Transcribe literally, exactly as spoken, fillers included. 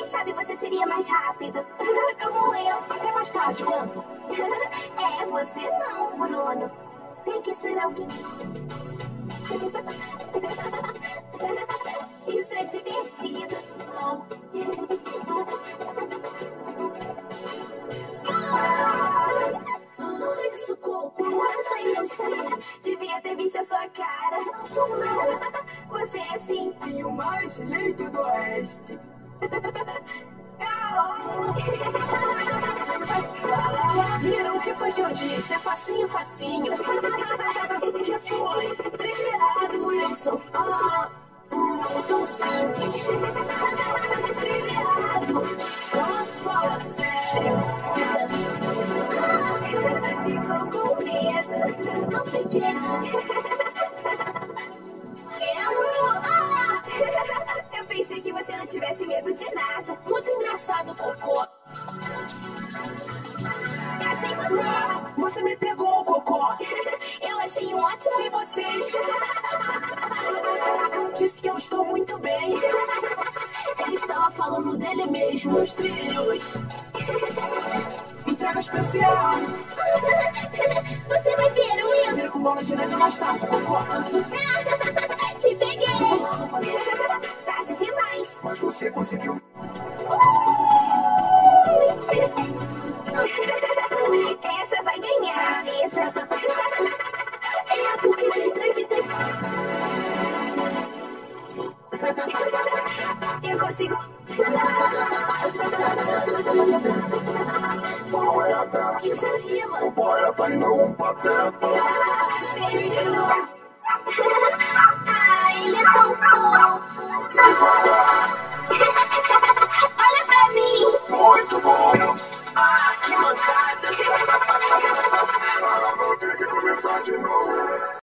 sabe você seria mais rápido. Como eu. Até mais tarde, Lampo. É, você não, Bruno. Tem que ser alguém. Isso é divertido. Não. Ai, socorro. Quase saiu dos trilhos. Devia ter visto a sua cara. Não sou não. Você é sim. E o mais leito do oeste. Viram o que foi que eu disse? É facinho, facinho. O que foi? Trilhado, Wilson. Ah, hum, tão simples. Trilhado. Ah, fala sério. Ficou com medo. Não fiquei. Lembro. Ah! Eu pensei que você não tivesse medo de nada. Muito engraçado, Cocô. Achei você. Você me pegou, Cocô. Eu achei um ótimo. De vocês. Disse que eu estou muito bem. Ele estava falando dele mesmo. Nos trilhos. Entrega especial. Você vai ver, Will. Vira com bola de neve mais tarde, Cocô. Te peguei. Tarde demais. Mas você conseguiu. Essa vai ganhar, essa. É porque tem trem que tem. Eu consigo. Poeta. Isso rima. O poeta e não um pateta. Beijo. Ah, ele é tão fofo. Olha pra mim. Muito bom. Ah, que mancada. Ah, vou ter que começar de novo.